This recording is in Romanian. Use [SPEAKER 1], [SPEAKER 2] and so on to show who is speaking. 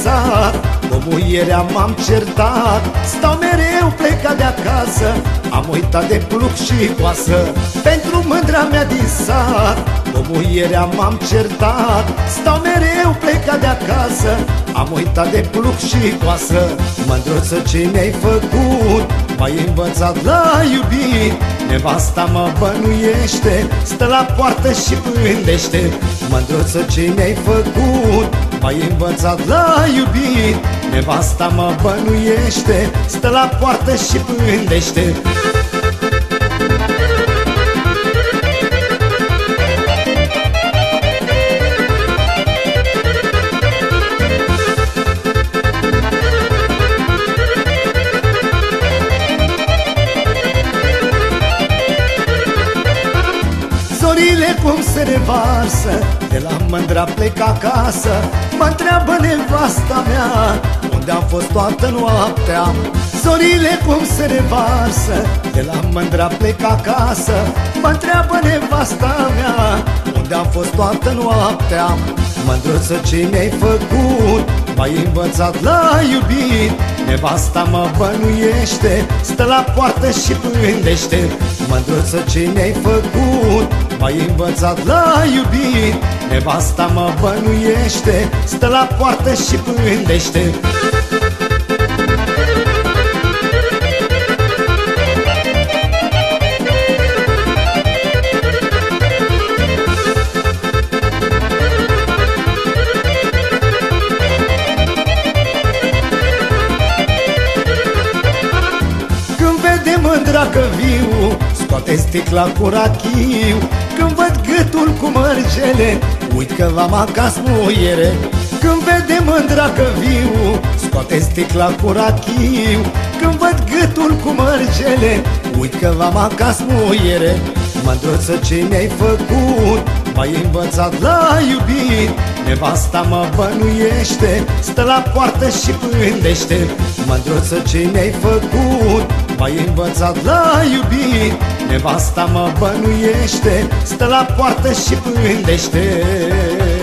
[SPEAKER 1] sat, cu muierea m-am certat. Stau mereu plecat de acasă, am uitat de pluc și coasă. Pentru mândra mea din sat, cu muierea m-am certat. Stau mereu plecat de acasă, am uitat de pluc și coasă. Mândruță, ce mi-ai făcut? M-ai învățat la iubit. Nevasta mă bănuiește, stă la poartă și pândește. Mândruță, ce mi-ai făcut? M-ai învățat la iubit. Nevasta mă bănuiește, stă la poartă și pândește. Zorile cum se revarsă, de la mândra plec acasă. Mă întreabă nevasta mea, unde am fost toată noaptea. Zorile cum se revarsă, de la mândra plec acasă. Mă întreabă nevasta mea, unde am fost toată noaptea. Mândruță, ce mi-ai făcut? M-ai învățat la iubit. Nevasta mă bănuiește, stă la poartă și pândește. Mândruță, ce mi-ai făcut? M-ai învățat la iubit. Nevasta mă bănuiește, stă la poartă și pândește. Mândra că viu, scoate sticla cu rachiu. Când văd gâtul cu mărgele, uit că v-am acasă muiere. Când vede mândra că viu, scoate sticla cu rachiu. Când văd gâtul cu mărgele, uit că v-am acasă muiere. Mândruță, ce mi-ai făcut? M-ai învățat la iubit. Nevasta mă bănuiește, stă la poartă și pândește. Mândruță, ce mi-ai făcut? M-ai învățat la iubit. Nevasta mă bănuiește, stă la poartă și pândește.